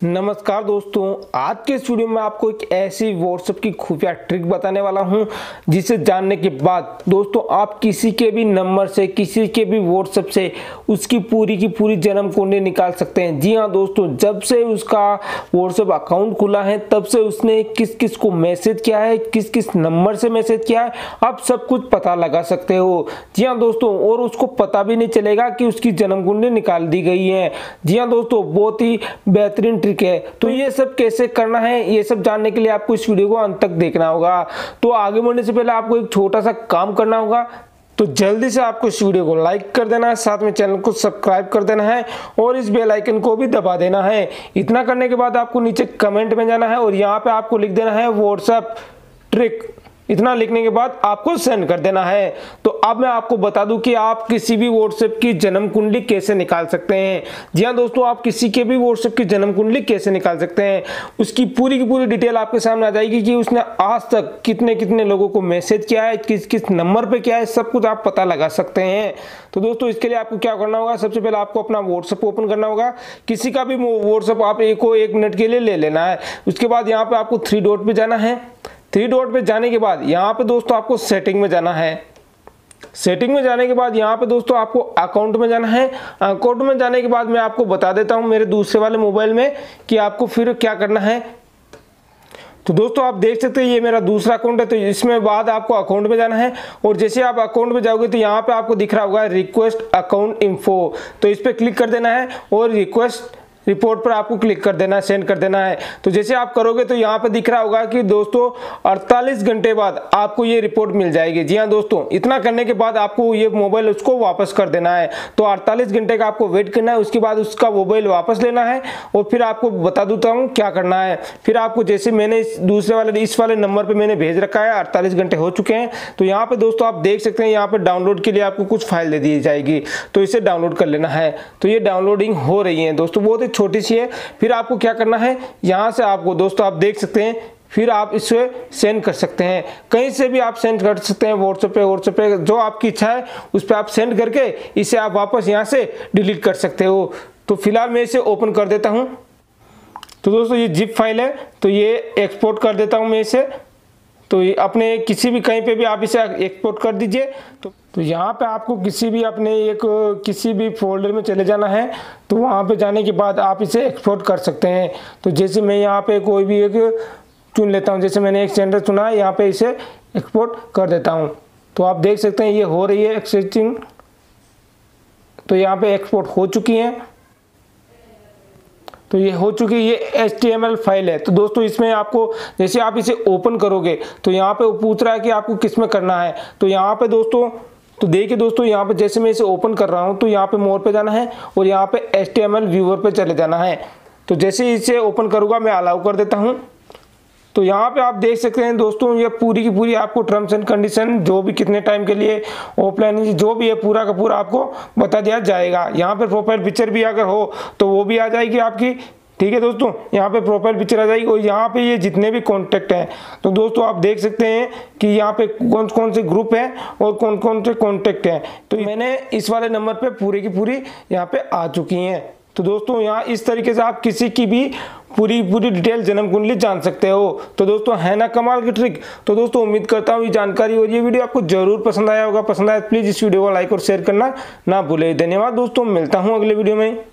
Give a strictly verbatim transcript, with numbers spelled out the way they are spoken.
नमस्कार दोस्तों, आज के इस वीडियो में आपको एक ऐसी व्हाट्सएप की खुफिया ट्रिक बताने वाला हूं जिसे जानने के बाद दोस्तों आप किसी के भी नंबर से किसी के भी व्हाट्सएप से उसकी पूरी की पूरी जन्म कुंडली निकाल सकते हैं। जी हां दोस्तों, जब से उसका व्हाट्सएप अकाउंट खुला है तब से उसने किस किस को मैसेज किया है, किस किस नंबर से मैसेज किया है, आप सब कुछ पता लगा सकते हो। जी हाँ दोस्तों, और उसको पता भी नहीं चलेगा कि उसकी जन्म कुंडली निकाल दी गई है। जी हाँ दोस्तों, बहुत ही बेहतरीन ट्रिक है। तो ये सब कैसे करना है, ये सब जानने के लिए आपको इस वीडियो को अंत तक देखना होगा। तो आगे बढ़ने से पहले आपको एक छोटा सा काम करना होगा, तो जल्दी से आपको इस वीडियो को लाइक कर देना है, साथ में चैनल को सब्सक्राइब कर देना है और इस बेल आइकन को भी दबा देना है। इतना करने के बाद आपको नीचे कमेंट में जाना है और यहाँ पे आपको लिख देना है व्हाट्सएप ट्रिक। इतना लिखने के बाद आपको सेंड कर देना है। तो अब मैं आपको बता दूं कि आप किसी भी व्हाट्सएप की जन्म कुंडली कैसे निकाल सकते हैं। जी हां दोस्तों, आप किसी के भी व्हाट्सएप की जन्म कुंडली कैसे निकाल सकते हैं, उसकी पूरी की पूरी डिटेल आपके सामने आ जाएगी कि उसने आज तक कितने कितने लोगों को मैसेज किया है, किस किस नंबर पे किया है, सब कुछ आप पता लगा सकते हैं। तो दोस्तों इसके लिए आपको क्या करना होगा, सबसे पहले आपको अपना व्हाट्सएप ओपन करना होगा। किसी का भी व्हाट्सएप आप एक को एक मिनट के लिए ले लेना है। उसके बाद यहाँ पे आपको थ्री डॉट पे जाना है। थ्री डॉट पे जाने के बाद यहाँ पे दोस्तों आपको सेटिंग में जाना है। सेटिंग में जाने के बाद यहाँ पे दोस्तों आपको अकाउंट में जाना है। अकाउंट में जाने के बाद मैं आपको बता देता हूँ मेरे दूसरे वाले मोबाइल में कि आपको फिर क्या करना है। तो दोस्तों आप देख सकते हैं ये मेरा दूसरा अकाउंट है, तो इसमें बाद आपको अकाउंट में जाना है और जैसे आप अकाउंट में जाओगे तो यहाँ पे आपको दिख रहा होगा रिक्वेस्ट अकाउंट इन्फो, तो इस पर क्लिक कर देना है और रिक्वेस्ट रिपोर्ट पर आपको क्लिक कर देना है, सेंड कर देना है। तो जैसे आप करोगे तो यहाँ पे दिख रहा होगा कि दोस्तों अड़तालीस घंटे बाद आपको ये रिपोर्ट मिल जाएगी। जी हाँ दोस्तों, इतना करने के बाद आपको ये मोबाइल उसको वापस कर देना है। तो अड़तालीस घंटे का आपको वेट करना है, उसके बाद उसका मोबाइल वापस लेना है और फिर आपको बता देता हूँ क्या करना है। फिर आपको जैसे मैंने इस दूसरे वाले इस वाले नंबर पर मैंने भेज रखा है, अड़तालीस घंटे हो चुके हैं। तो यहाँ पे दोस्तों आप देख सकते हैं यहाँ पे डाउनलोड के लिए आपको कुछ फाइल दे दी जाएगी, तो इसे डाउनलोड कर लेना है। तो ये डाउनलोडिंग हो रही है दोस्तों, बहुत छोटी सी है। फिर आपको क्या करना है, यहां से आपको दोस्तों आप देख सकते हैं फिर आप इसे सेंड कर सकते हैं, कहीं से भी आप सेंड कर सकते हैं, व्हाट्सएप पे व्हाट्सएप पे जो आपकी इच्छा है उस पर आप सेंड करके इसे आप वापस यहां से डिलीट कर सकते हो। तो फिलहाल मैं इसे ओपन कर देता हूं। तो दोस्तों ये जिप फाइल है, तो ये एक्सपोर्ट कर देता हूं मैं इसे। तो अपने किसी भी कहीं पे भी आप इसे एक्सपोर्ट कर दीजिए। तो, तो यहाँ पे आपको किसी भी अपने एक किसी भी फोल्डर में चले जाना है, तो वहाँ पे जाने के बाद आप इसे एक्सपोर्ट कर सकते हैं। तो जैसे मैं यहाँ पे कोई भी एक चुन लेता हूँ, जैसे मैंने एक सेंडर चुना है, यहाँ पे इसे एक्सपोर्ट कर देता हूँ। तो आप देख सकते हैं ये हो रही है एक्सपोर्टिंग। तो यहाँ पे एक्सपोर्ट हो चुकी है, तो ये हो चुकी है, ये H T M L file है। तो दोस्तों इसमें आपको जैसे आप इसे ओपन करोगे तो यहाँ पे पूछ रहा है कि आपको किस में करना है। तो यहाँ पे दोस्तों तो देखिए दोस्तों यहाँ पे जैसे मैं इसे ओपन कर रहा हूँ तो यहाँ पे मोर पे जाना है और यहाँ पे H T M L viewer पे चले जाना है। तो जैसे ही इसे ओपन करूँगा मैं अलाउ कर देता हूँ। तो यहाँ पे आप देख सकते हैं दोस्तों ये पूरी की पूरी आपको टर्म्स एंड कंडीशन जो भी कितने टाइम के लिए ऑफलाइन जो भी है पूरा का पूरा आपको बता दिया जाएगा। यहाँ पे प्रोफाइल पिक्चर भी अगर हो तो वो भी आ जाएगी आपकी, ठीक है दोस्तों। यहाँ पे प्रोफाइल पिक्चर आ जाएगी और यहाँ पे ये जितने भी कॉन्टेक्ट हैं तो दोस्तों आप देख सकते हैं कि यहाँ पे कौन कौन से ग्रुप हैं और कौन कौन से कॉन्टेक्ट हैं। तो मैंने इस वाले नंबर पे पूरी की पूरी यहाँ पे आ चुकी हैं। तो दोस्तों यहाँ इस तरीके से आप किसी की भी पूरी पूरी डिटेल जन्म कुंडली जान सकते हो। तो दोस्तों है ना कमाल की ट्रिक। तो दोस्तों उम्मीद करता हूँ ये जानकारी और ये वीडियो आपको जरूर पसंद आया होगा। पसंद आया प्लीज इस वीडियो को लाइक और शेयर करना ना भूले। धन्यवाद दोस्तों, मिलता हूँ अगले वीडियो में।